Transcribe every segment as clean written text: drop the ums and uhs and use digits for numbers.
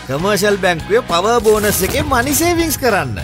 Commercial බැංකුවේ power bonus එකේ මනි savings කරන්න.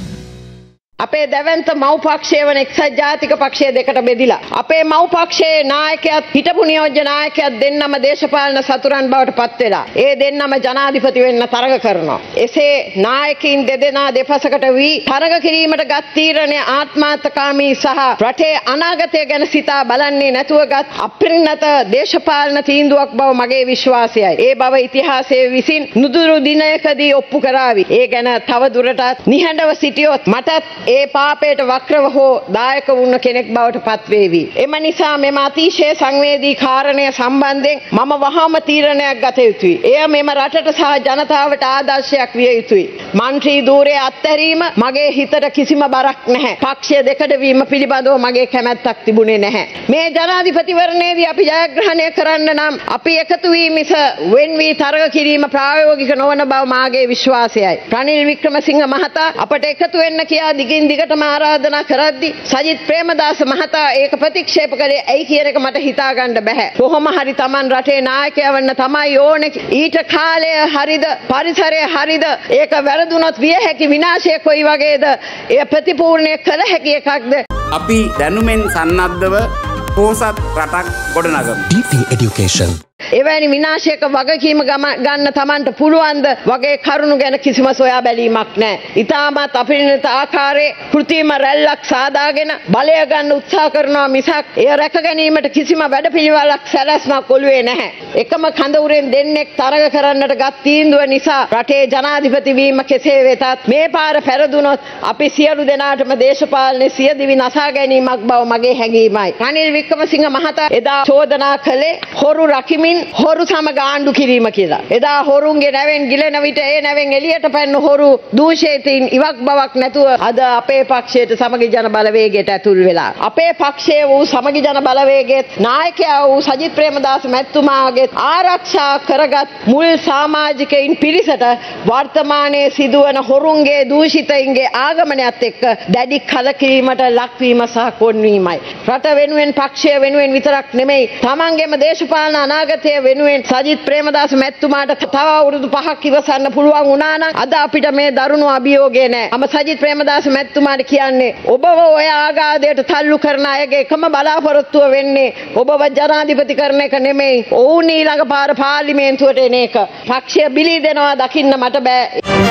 අපේ දැවැන්ත මව් පක්ෂය වන එක්සත් ජාතික පක්ෂය දෙකට බෙදිලා අපේ මව් පක්ෂයේ නායකයාත් හිටපු නියෝජ්‍ය නායකයාත් දෙන්නම දේශපාලන සතුරන් බවට පත් වෙලා ඒ දෙන්නම ජනාධිපති වෙන්න තරග කරනවා. එසේ නායකින් දෙදෙනා දෙපසකට වී තරග කිරීමට ගත් තීරණය ආත්මාර්ථකාමී සහ රටේ අනාගතය ගැන සිතා බලන්නේ නැතුව ගත් අපරිණත දේශපාලන තීන්දුවක් බව මගේ විශ්වාසයයි. ඒ බව ඉතිහාසයේ විසින් නුදුරු දිනයකදී ඔප්පු කරાવી. ඒ ගැන තව දුරටත් නිහඬව සිටියොත් මටත් ඒ පාපයට වක්‍රව හෝ දායක වුණ කෙනෙක් බවට පත් වේවි. එම නිසා මෙම අතිශය සංවේදී කාරණය සම්බන්ධයෙන් මම වහාම තීරණයක් ගත යුතුයි. එය මෙම රටට සහ ජනතාවට ආදර්ශයක් විය යුතුයි. මන්ත්‍රී ධූරය අත්හැරීම මගේ හිතට කිසිම බරක් නැහැ. පක්ෂය දෙකඩ වීම පිළිබඳව මගේ කැමැත්තක් තිබුණේ නැහැ. මේ ජනාධිපතිවරණයේදී අපි ජයග්‍රහණය කරන්න නම් අපි එකතු වී මිස වෙන් වී තරග කිරීම ප්‍රායෝගික නොවන බව මාගේ විශ්වාසයයි. රනිල් වික්‍රමසිංහ මහතා අපට එකතු වෙන්න කියා දිගින් දිගටම ආරාධනා කරද්දී සජිත් ප්‍රේමදාස මහතා ඒක ප්‍රතික්ෂේප කළේ ඇයි කියන එක මට හිතා ගන්න බෑ. කොහොම හරි Taman රටේ නායකයා වෙන්න තමයි ඕනේ. ඊට කාලය හරිද පරිසරය හරිද ඒක වැරදුනොත් විය හැකි විනාශය කොයි වගේද එය ප්‍රතිපූර්ණය කළ හැකි එකක්ද? අපි දැනුමෙන් සන්නද්ධව පොහොසත් රටක් ගොඩනගමු. DP Education එවැනි විනාශයක වගකීම ගන්න Tamanට පුළුවන්ද වගේ කරුණු ගැන කිසිම සොයා බැලීමක් නැහැ. ඊටමත් අපරිණත ආකාරයේ කෘත්‍රිම රැල්ලක් සාදාගෙන බලය ගන්න උත්සාහ කරනවා මිසක් එය රැක ගැනීමට කිසිම වැඩපිළිවෙලක් සැලැස්මක් ඔළුවේ නැහැ. එකම කඳවුරෙන් දෙන්නෙක් තරග කරන්නට ගත් තීන්දුව නිසා රටේ ජනාධිපති වීම කෙසේ වෙතත් මේ පාර පෙරදුනොත් අපි සියලු දෙනාටම දේශපාලනයේ සියදිවි නසා ගැනීමක් බව මගේ හැඟීමයි. රනිල් වික්‍රමසිංහ මහතා එදා චෝදනා කළේ හොරු රකිමින් හොරු සමග ආණ්ඩු කිරීම කියලා. එදා හොරුන්ගේ නැවෙන් ගිලෙන විට ඒ නැවෙන් එළියට පැන්න හොරු දූෂිතින් ඉවක් බවක් නැතුව අද අපේ පක්ෂයට සමගි ජන බලවේගයට ඇතුල් වෙලා. අපේ පක්ෂයේ වූ සමගි ජන බලවේගයේ නායකයා වූ සජිත් ප්‍රේමදාස මැතිතුමාගේ ආරක්ෂා කරගත් මුල් සමාජිකයින් පිරිසට වර්තමානයේ සිදුවන හොරුන්ගේ දූෂිතයින්ගේ ආගමනයත් එක්ක දැඩි කලකිරීමට ලක්වීම සහ කොන්වීමයි. රට වෙනුවෙන් පක්ෂය වෙනුවෙන් විතරක් නෙමෙයි තමන්ගේම දේශපාලන අනාගතය වෙනුවෙන් සජිත් ප්‍රේමදාස මැතිතුමාට තව අවුරුදු 5ක් ඉවසන්න පුළුවන් වුණා නම් අද අපිට මේ දරුණු අභියෝගය නැහැ. මම සජිත් ප්‍රේමදාස මැතිතුමාට කියන්නේ ඔබව ඔය ආගාදයට තල්ලු කරන අයගේ එකම බලාපොරොත්තුව වෙන්නේ ඔබව ජනාධිපති කරන එක නෙමෙයි. ඔවුන් ඊළඟ පාර පාර්ලිමේන්තුවට එන එක. පක්ෂය බිලී දෙනවා දකින්න මට බෑ.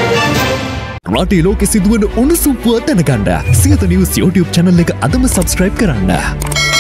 රටේ ලෝකෙ සිදුවන උණුසුම් පුවත් දැනගන්න සියත නිවුස් YouTube channel එක අදම subscribe කරන්න.